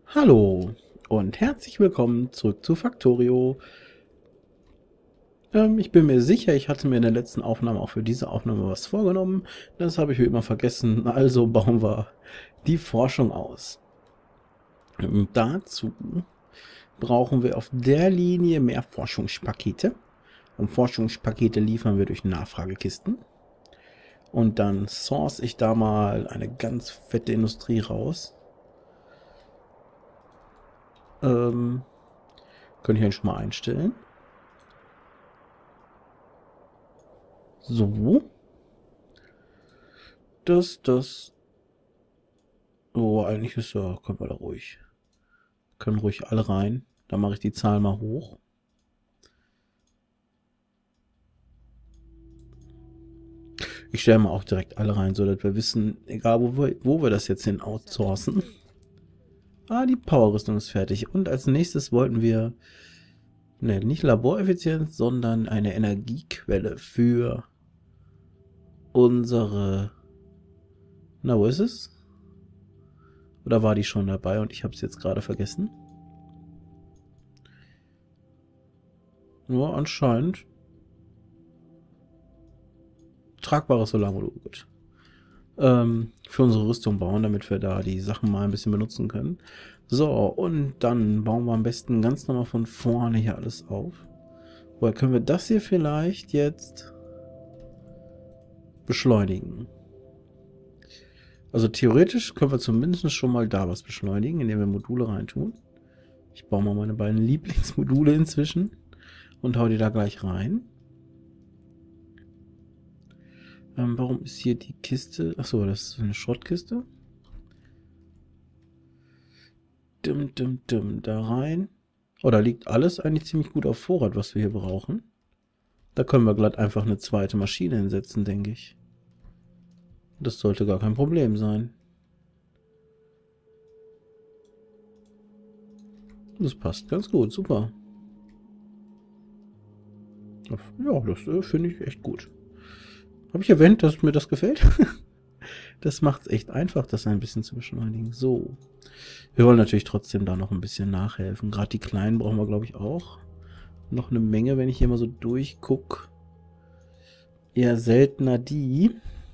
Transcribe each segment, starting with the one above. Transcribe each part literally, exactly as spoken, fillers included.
Hallo und herzlich willkommen zurück zu Factorio. Ähm, ich bin mir sicher, ich hatte mir in der letzten Aufnahme auch für diese Aufnahme was vorgenommen. Das habe ich wie immer vergessen, also bauen wir die Forschung aus. Ähm, dazu brauchen wir auf der Linie mehr Forschungspakete. Und Forschungspakete liefern wir durch Nachfragekisten. Und dann source ich da mal eine ganz fette Industrie raus. Ähm, könnte ich eigentlich schon mal einstellen. So. Das, das. Oh, eigentlich ist ja, können wir da ruhig. Können ruhig alle rein. Dann mache ich die Zahl mal hoch. Ich stelle mal auch direkt alle rein, so dass wir wissen, egal wo wir, wo wir das jetzt hin outsourcen. Ah, die Powerrüstung ist fertig. Und als nächstes wollten wir, ne, nicht Laboreffizienz, sondern eine Energiequelle für unsere. Na, wo ist es? Oder war die schon dabei und ich habe es jetzt gerade vergessen? Nur anscheinend. Tragbares Solarmodul, gut. Ähm, für unsere Rüstung bauen, damit wir da die Sachen mal ein bisschen benutzen können. So, und dann bauen wir am besten ganz normal von vorne hier alles auf. Woher können wir das hier vielleicht jetzt beschleunigen? Also theoretisch können wir zumindest schon mal da was beschleunigen, indem wir Module reintun. Ich baue mal meine beiden Lieblingsmodule inzwischen und hau die da gleich rein. Ähm, warum ist hier die Kiste? Achso, das ist eine Schrottkiste. Dim, dim, dim, da rein. Oh, da liegt alles eigentlich ziemlich gut auf Vorrat, was wir hier brauchen. Da können wir glatt einfach eine zweite Maschine hinsetzen, denke ich. Das sollte gar kein Problem sein. Das passt ganz gut, super. Ja, das äh, finde ich echt gut. Habe ich erwähnt, dass mir das gefällt? Das macht es echt einfach, das ein bisschen zu beschleunigen. So. Wir wollen natürlich trotzdem da noch ein bisschen nachhelfen. Gerade die kleinen brauchen wir, glaube ich, auch. Noch eine Menge, wenn ich hier mal so durchgucke. Eher seltener die.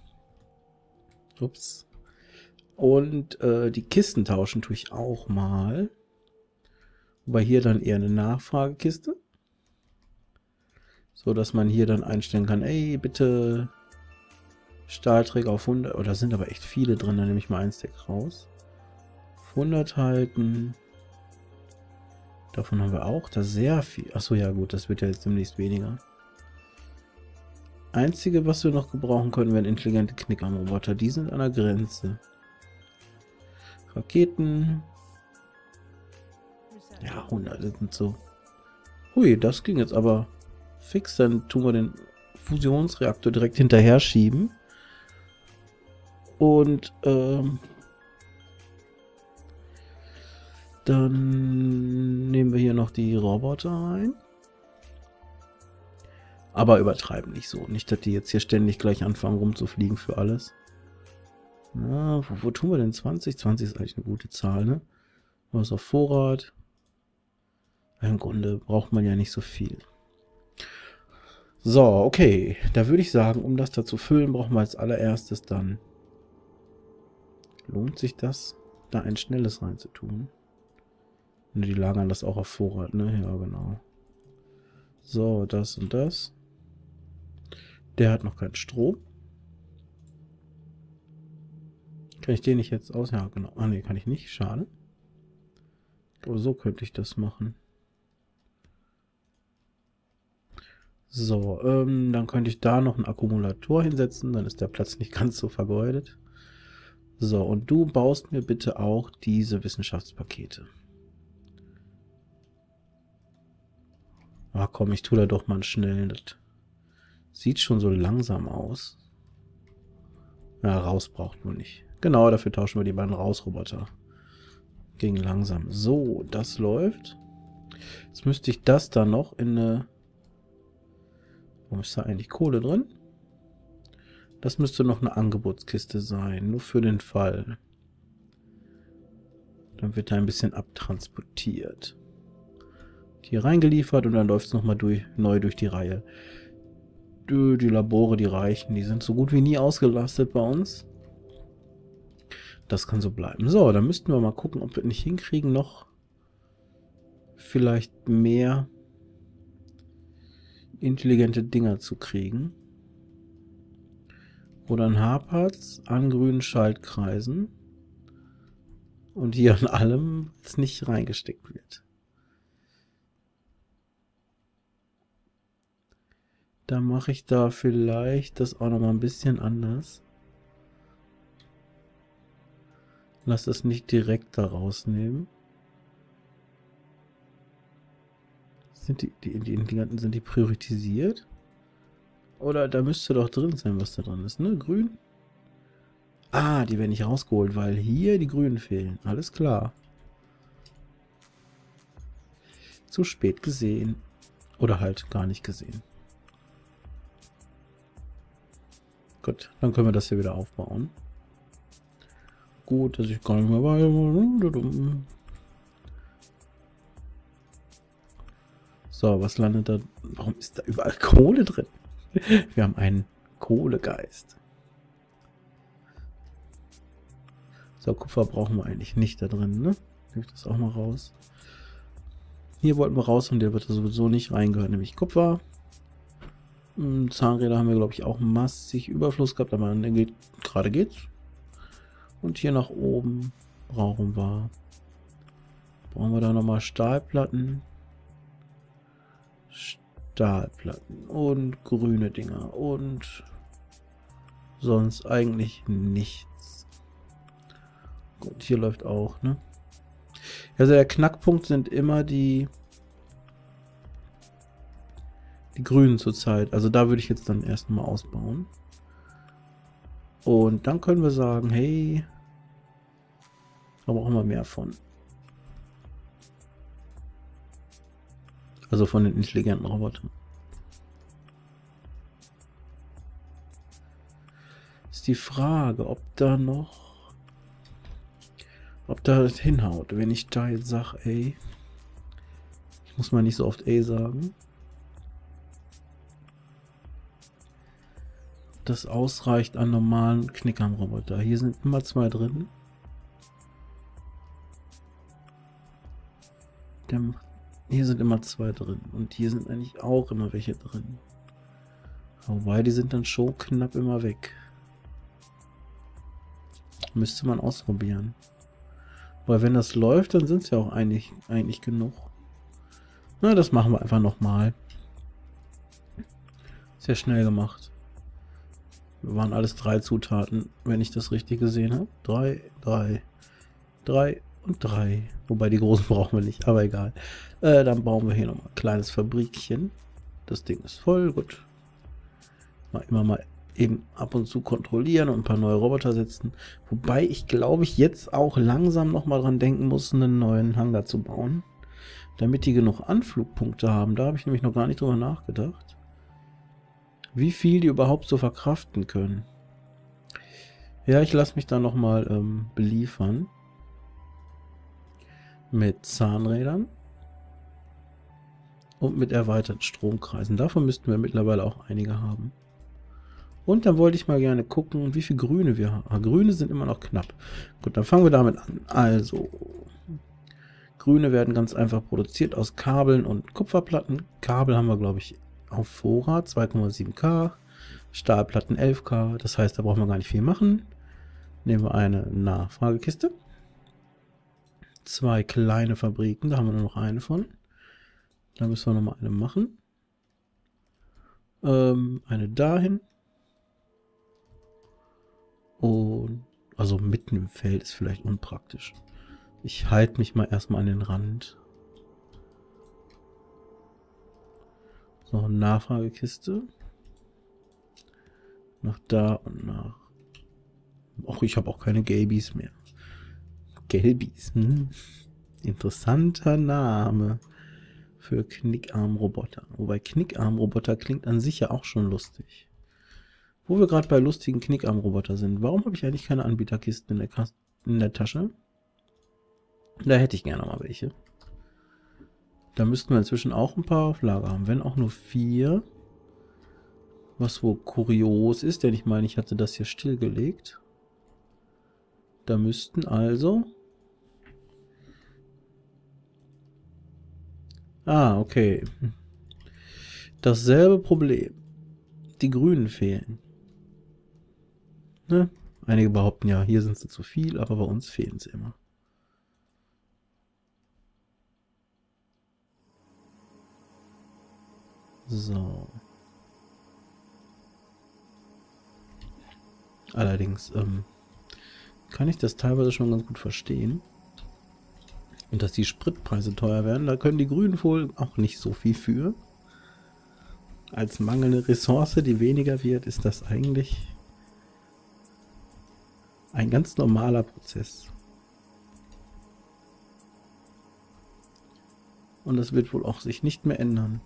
Ups. Und äh, die Kisten tauschen tue ich auch mal. Wobei hier dann eher eine Nachfragekiste. So dass man hier dann einstellen kann, ey, bitte Stahlträger auf hundert. Oh, da sind aber echt viele drin, dann nehme ich mal ein Stack raus. Auf hundert halten. Davon haben wir auch da sehr viel. Achso, ja gut, das wird ja jetzt demnächst weniger. Einzige, was wir noch gebrauchen können, wären intelligente Knickarmroboter. Die sind an der Grenze. Raketen. Ja, hundert sind so. Hui, das ging jetzt aber fix. Dann tun wir den Fusionsreaktor direkt hinterher schieben. Und ähm, dann nehmen wir hier noch die Roboter rein. Aber übertreiben nicht so. Nicht, dass die jetzt hier ständig gleich anfangen rumzufliegen für alles. Na, wo, wo tun wir denn zwanzig? zwanzig ist eigentlich eine gute Zahl, ne? Was auf Vorrat. Im Grunde braucht man ja nicht so viel. So, okay. Da würde ich sagen, um das da zu füllen, brauchen wir als allererstes dann. Lohnt sich das, da ein schnelles reinzutun? Und die lagern das auch auf Vorrat, ne? Ja, genau. So, das und das. Der hat noch keinen Strom. Kann ich den nicht jetzt aus? Ja, genau. Ah, ne, kann ich nicht. Schade. Aber so könnte ich das machen. So, ähm, dann könnte ich da noch einen Akkumulator hinsetzen. Dann ist der Platz nicht ganz so vergeudet. So, und du baust mir bitte auch diese Wissenschaftspakete. Ah, komm, ich tue da doch mal schnell. Das sieht schon so langsam aus. Ja, raus braucht man nicht. Genau, dafür tauschen wir die beiden Rausroboter. Ging langsam. So, das läuft. Jetzt müsste ich das da noch in eine... Warum ist da eigentlich Kohle drin? Das müsste noch eine Angebotskiste sein. Nur für den Fall. Dann wird er ein bisschen abtransportiert. Hier reingeliefert und dann läuft es nochmal durch, neu durch die Reihe. Die, die Labore, die reichen, die sind so gut wie nie ausgelastet bei uns. Das kann so bleiben. So, dann müssten wir mal gucken, ob wir nicht hinkriegen, noch vielleicht mehr intelligente Dinger zu kriegen. Wo dann hapert's an grünen Schaltkreisen und hier an allem es nicht reingesteckt wird. Da mache ich da vielleicht das auch noch mal ein bisschen anders. Lass es nicht direkt da rausnehmen. Sind die, die, die Intelligenten, sind die priorisiert? Oder da müsste doch drin sein, was da drin ist, ne? Grün? Ah, die werden nicht rausgeholt, weil hier die Grünen fehlen. Alles klar. Zu spät gesehen. Oder halt gar nicht gesehen. Gut, dann können wir das hier wieder aufbauen. Gut, dass ich gar nicht mehr weiß. So, was landet da? Warum ist da überall Kohle drin? Wir haben einen Kohlegeist. So, Kupfer brauchen wir eigentlich nicht da drin, ne? Nehme ich das auch mal raus. Hier wollten wir raus und der wird da sowieso nicht reingehören, nämlich Kupfer. Zahnräder haben wir, glaube ich, auch massig Überfluss gehabt, aber geht, gerade geht's. Und hier nach oben brauchen wir, brauchen wir da nochmal Stahlplatten. Stahlplatten und grüne Dinger und sonst eigentlich nichts. Gut, hier läuft auch, ne? Also der Knackpunkt sind immer die die Grünen zurzeit. Also da würde ich jetzt dann erstmal ausbauen. Und dann können wir sagen, hey, da brauchen wir mehr von. Also von den intelligenten Robotern. Ist die Frage, ob da noch, ob da das hinhaut. Wenn ich da jetzt sage, ey, ich muss mal nicht so oft ey sagen. Das ausreicht an normalen Knickarm-Roboter. Hier sind immer zwei drin. Der, hier sind immer zwei drin. Und hier sind eigentlich auch immer welche drin. Wobei, die sind dann schon knapp immer weg. Müsste man ausprobieren. Weil wenn das läuft, dann sind es ja auch eigentlich, eigentlich genug. Na, das machen wir einfach nochmal. Sehr schnell gemacht. Waren alles drei Zutaten, wenn ich das richtig gesehen habe. Drei, drei, drei und drei. Wobei die großen brauchen wir nicht, aber egal. Äh, dann bauen wir hier nochmal ein kleines Fabrikchen. Das Ding ist voll, gut. Mal immer mal eben ab und zu kontrollieren und ein paar neue Roboter setzen. Wobei ich glaube ich jetzt auch langsam nochmal dran denken muss, einen neuen Hangar zu bauen. Damit die genug Anflugpunkte haben. Da habe ich nämlich noch gar nicht drüber nachgedacht. Wie viel die überhaupt so verkraften können. Ja, ich lasse mich da nochmal ähm, beliefern. Mit Zahnrädern. Und mit erweiterten Stromkreisen. Davon müssten wir mittlerweile auch einige haben. Und dann wollte ich mal gerne gucken, wie viel Grüne wir haben. Ah, Grüne sind immer noch knapp. Gut, dann fangen wir damit an. Also, Grüne werden ganz einfach produziert aus Kabeln und Kupferplatten. Kabel haben wir, glaube ich, auf Vorrat zwei Komma sieben K, Stahlplatten elf K, das heißt, da brauchen wir gar nicht viel machen. Nehmen wir eine Nachfragekiste, zwei kleine Fabriken, da haben wir nur noch eine von, da müssen wir noch mal eine machen, ähm, eine dahin und also mitten im Feld ist vielleicht unpraktisch. Ich halte mich mal erstmal an den Rand. So, Nachfragekiste. Nach da und nach. Och, ich habe auch keine Gelbis mehr. Gelbis, hm? Interessanter Name für Knickarm-Roboter. Wobei Knickarm-Roboter klingt an sich ja auch schon lustig. Wo wir gerade bei lustigen Knickarm-Roboter sind. Warum habe ich eigentlich keine Anbieterkisten in der, Kas in der Tasche? Da hätte ich gerne mal welche. Da müssten wir inzwischen auch ein paar auf Lager haben, wenn auch nur vier. Was wohl kurios ist, denn ich meine, ich hatte das hier stillgelegt. Da müssten also... Ah, okay. Dasselbe Problem. Die Grünen fehlen. Ne? Einige behaupten ja, hier sind sie zu viel, aber bei uns fehlen sie immer. So. Allerdings ähm, kann ich das teilweise schon ganz gut verstehen. Und dass die Spritpreise teuer werden, da können die Grünen wohl auch nicht so viel für. Als mangelnde Ressource, die weniger wird, ist das eigentlich ein ganz normaler Prozess. Und das wird wohl auch sich nicht mehr ändern.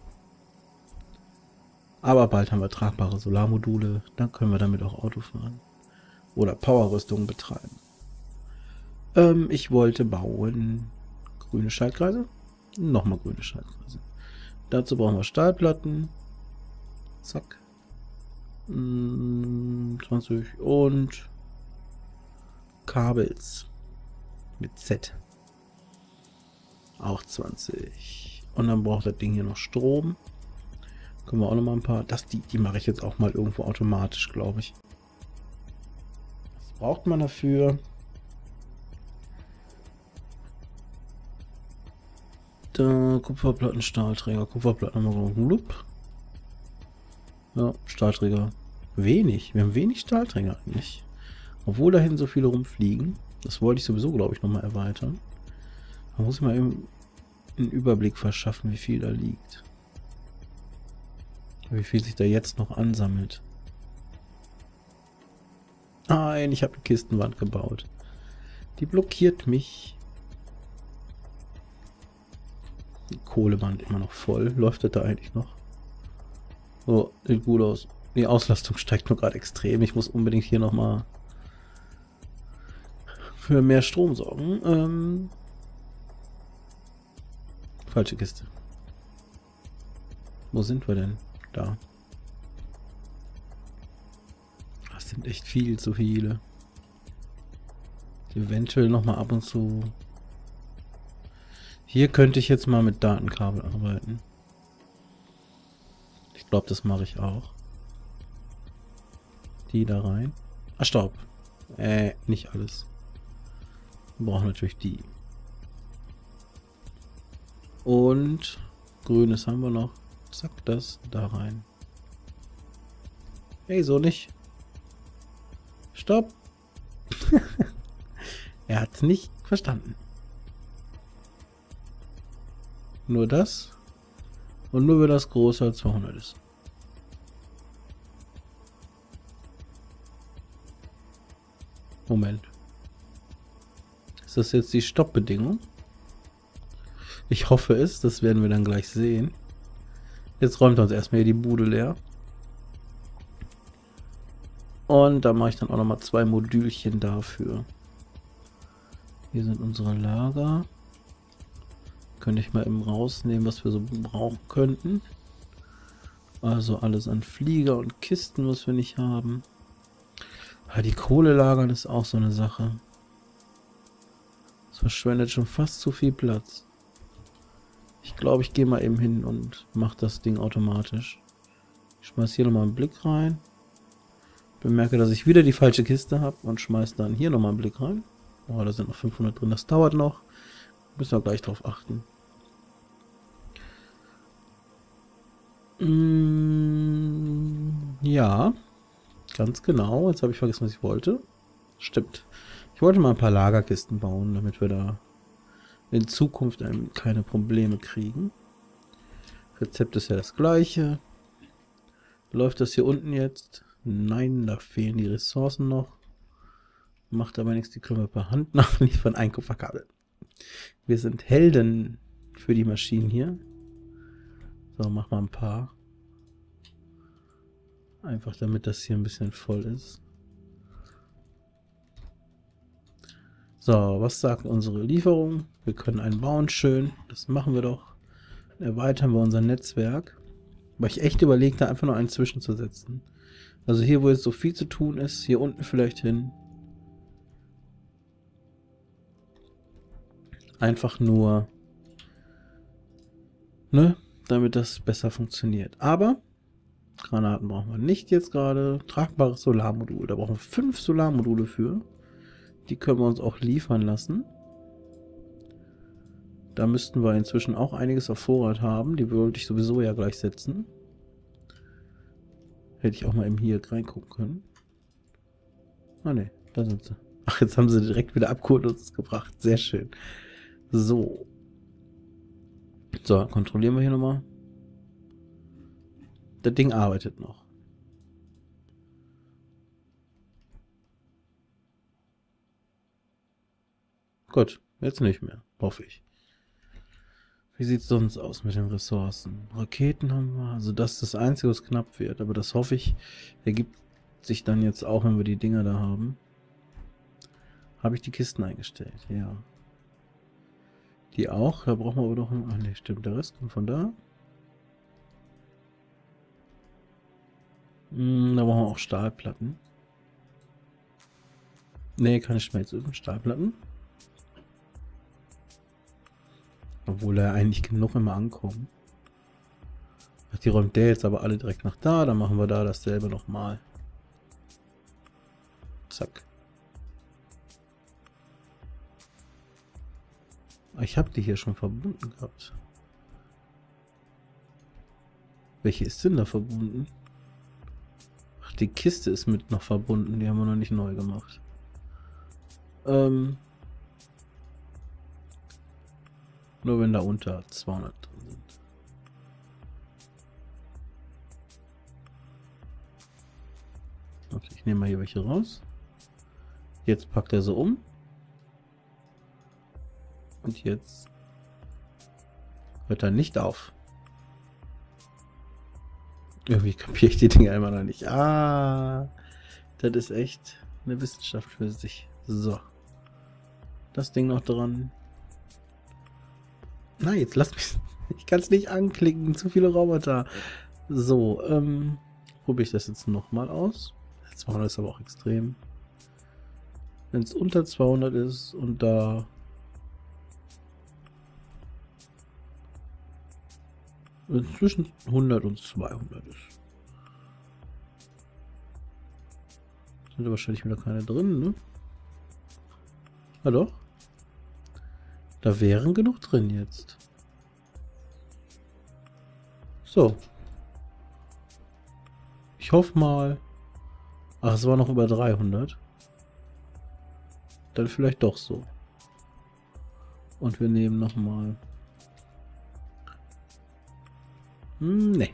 Aber bald haben wir tragbare Solarmodule, dann können wir damit auch Auto fahren. Oder Powerrüstungen betreiben. Ähm, ich wollte bauen grüne Schaltkreise. Nochmal grüne Schaltkreise. Dazu brauchen wir Stahlplatten. Zack. zwanzig und Kabels. Mit Z. Auch zwanzig. Und dann braucht das Ding hier noch Strom. Können wir auch noch mal ein paar. Das, die, die mache ich jetzt auch mal irgendwo automatisch, glaube ich. Was braucht man dafür? Da, Kupferplatten, Stahlträger. Kupferplatten haben wir noch. Ja, Stahlträger. Wenig. Wir haben wenig Stahlträger eigentlich. Obwohl dahin so viele rumfliegen. Das wollte ich sowieso, glaube ich, nochmal erweitern. Da muss ich mal eben einen Überblick verschaffen, wie viel da liegt. Wie viel sich da jetzt noch ansammelt. Nein, ich habe eine Kistenwand gebaut. Die blockiert mich. Die Kohlewand immer noch voll. Läuft das da eigentlich noch? Oh, sieht gut aus. Die Auslastung steigt nur gerade extrem. Ich muss unbedingt hier nochmal für mehr Strom sorgen. Ähm, falsche Kiste. Wo sind wir denn? Da. Das sind echt viel zu viele. Eventuell nochmal ab und zu. Hier könnte ich jetzt mal mit Datenkabel arbeiten. Ich glaube, das mache ich auch. Die da rein. Ah, Staub. Äh, nicht alles. Wir brauchen natürlich die. Und grünes haben wir noch. Zack, das da rein. Hey, so nicht. Stopp. Er hat es nicht verstanden. Nur das. Und nur wenn das größer als zweihundert ist. Moment. Ist das jetzt die Stoppbedingung? Ich hoffe es. Das werden wir dann gleich sehen. Jetzt räumt er uns erstmal hier die Bude leer. Und da mache ich dann auch nochmal zwei Modülchen dafür. Hier sind unsere Lager. Könnte ich mal eben rausnehmen, was wir so brauchen könnten. Also alles an Flieger und Kisten, was wir nicht haben. Ja, die Kohle lagern ist auch so eine Sache. Das verschwendet schon fast zu viel Platz. Ich glaube, ich gehe mal eben hin und mache das Ding automatisch. Ich schmeiß hier nochmal einen Blick rein. Bemerke, dass ich wieder die falsche Kiste habe und schmeiß dann hier nochmal einen Blick rein. Oh, da sind noch fünfhundert drin. Das dauert noch. Müssen wir gleich drauf achten. Mm, ja, ganz genau. Jetzt habe ich vergessen, was ich wollte. Stimmt. Ich wollte mal ein paar Lagerkisten bauen, damit wir da in Zukunft keine Probleme kriegen. Rezept ist ja das gleiche. Läuft das hier unten jetzt? Nein, da fehlen die Ressourcen noch. Macht aber nichts, die können wir per Hand nachliefern. Ein Kupferkabel. Wir sind Helden für die Maschinen hier. So, mach mal ein paar. Einfach damit das hier ein bisschen voll ist. So, was sagt unsere Lieferung? Wir können einen bauen, schön. Das machen wir doch. Erweitern wir unser Netzwerk. Weil ich echt überlege, da einfach noch einen zwischenzusetzen. Also hier, wo jetzt so viel zu tun ist, hier unten vielleicht hin. Einfach nur, ne, damit das besser funktioniert. Aber Granaten brauchen wir nicht jetzt gerade. Tragbares Solarmodul. Da brauchen wir fünf Solarmodule für. Die können wir uns auch liefern lassen. Da müssten wir inzwischen auch einiges auf Vorrat haben. Die wollte ich sowieso ja gleich setzen. Hätte ich auch mal eben hier reingucken können. Ah ne, da sind sie. Ach, jetzt haben sie direkt wieder Abkursus gebracht. Sehr schön. So. So, kontrollieren wir hier nochmal. Das Ding arbeitet noch. Gut, jetzt nicht mehr, hoffe ich. Wie sieht es sonst aus mit den Ressourcen? Raketen haben wir, also das ist das Einzige, was knapp wird, aber das hoffe ich, ergibt sich dann jetzt auch, wenn wir die Dinger da haben. Habe ich die Kisten eingestellt? Ja. Die auch? Da brauchen wir aber doch... Ach ne, stimmt, der Rest kommt von da. Hm, da brauchen wir auch Stahlplatten. Ne, keine Schmelzöfen, Stahlplatten. Obwohl er eigentlich genug immer ankommen. Die räumt der jetzt aber alle direkt nach da. Dann machen wir da dasselbe nochmal. Zack. Ich habe die hier schon verbunden gehabt. Welche ist denn da verbunden? Ach, die Kiste ist mit noch verbunden. Die haben wir noch nicht neu gemacht. Ähm... Nur wenn da unter zweihundert drin sind. Okay, ich nehme mal hier welche raus. Jetzt packt er so um. Und jetzt hört er nicht auf. Irgendwie kapiere ich die Dinger immer noch nicht. Ah, das ist echt eine Wissenschaft für sich. So. Das Ding noch dran. Nein, jetzt lass mich. Ich kann es nicht anklicken. Zu viele Roboter. So, ähm, probiere ich das jetzt nochmal aus. zweihundert ist aber auch extrem. Wenn es unter zweihundert ist und da zwischen hundert und zweihundert ist. Sind da wahrscheinlich wieder keine drin, ne? Ja doch. Da wären genug drin jetzt. So. Ich hoffe mal. Ach, es war noch über dreihundert. Dann vielleicht doch so. Und wir nehmen nochmal. Hm, nee.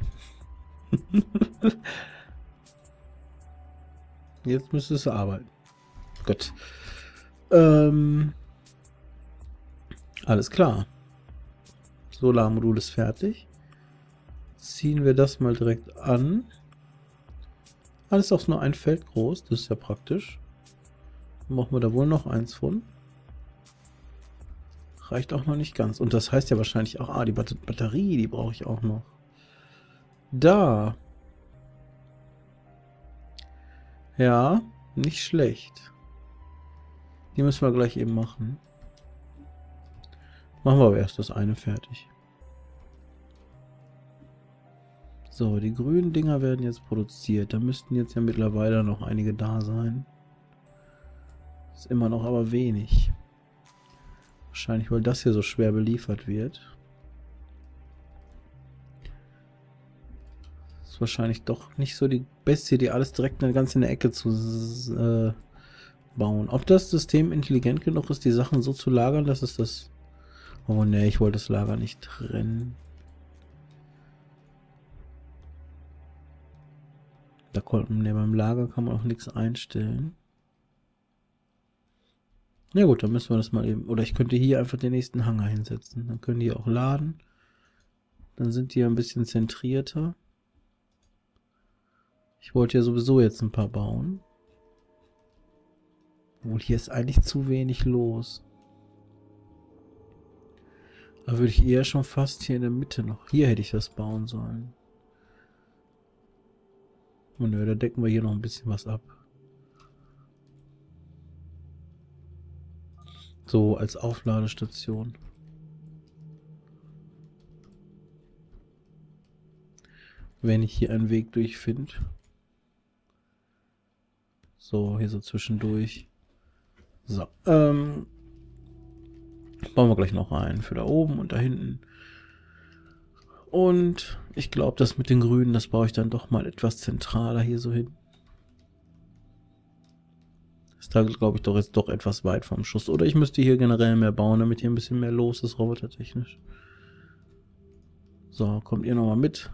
Jetzt müsste es arbeiten. Gut. Ähm. Alles klar. Solarmodul ist fertig. Ziehen wir das mal direkt an. Alles auch nur ein Feld groß. Das ist ja praktisch. Machen wir da wohl noch eins von. Reicht auch noch nicht ganz. Und das heißt ja wahrscheinlich auch, ah, die Bat Batterie, die brauche ich auch noch. Da. Ja, nicht schlecht. Die müssen wir gleich eben machen. Machen wir aber erst das eine fertig. So, die grünen Dinger werden jetzt produziert. Da müssten jetzt ja mittlerweile noch einige da sein. Ist immer noch aber wenig. Wahrscheinlich, weil das hier so schwer beliefert wird. Ist wahrscheinlich doch nicht so die beste Idee, alles direkt ganz in der Ecke zu äh, bauen. Ob das System intelligent genug ist, die Sachen so zu lagern, dass es das... Oh ne, ich wollte das Lager nicht trennen. Da konnten, ne, beim Lager kann man auch nichts einstellen. Ja gut, dann müssen wir das mal eben... Oder ich könnte hier einfach den nächsten Hangar hinsetzen. Dann können die auch laden. Dann sind die ein bisschen zentrierter. Ich wollte ja sowieso jetzt ein paar bauen. Obwohl, hier ist eigentlich zu wenig los. Da würde ich eher schon fast hier in der Mitte noch. Hier hätte ich das bauen sollen. Und nö, da decken wir hier noch ein bisschen was ab. So als Aufladestation. Wenn ich hier einen Weg durchfinde. So, hier so zwischendurch. So, ähm, bauen wir gleich noch einen für da oben und da hinten. Und ich glaube, das mit den Grünen, das baue ich dann doch mal etwas zentraler hier so hin. Ist da, glaube ich, doch jetzt doch etwas weit vom Schuss. Oder ich müsste hier generell mehr bauen, damit hier ein bisschen mehr los ist, robotertechnisch. So, kommt ihr nochmal mit.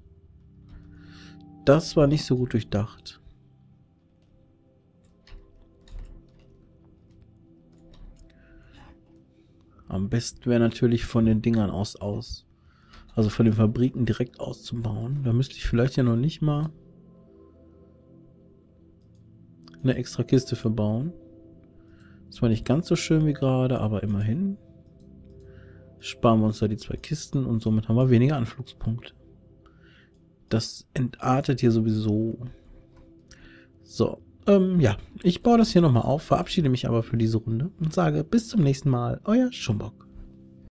Das war nicht so gut durchdacht. Am besten wäre natürlich von den Dingern aus aus. Also von den Fabriken direkt auszubauen. Da müsste ich vielleicht ja noch nicht mal eine extra Kiste für bauen. Das war nicht ganz so schön wie gerade, aber immerhin. Sparen wir uns da die zwei Kisten und somit haben wir weniger Anflugspunkte. Das entartet hier sowieso. So, ähm, ja. Ich baue das hier nochmal auf, verabschiede mich aber für diese Runde und sage bis zum nächsten Mal. Euer Schumbock.